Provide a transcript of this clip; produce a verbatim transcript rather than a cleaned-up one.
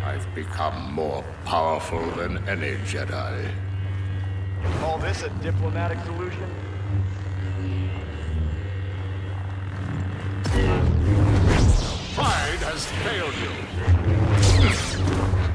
I've become more powerful than any Jedi. Call this a diplomatic solution? Pride has failed you.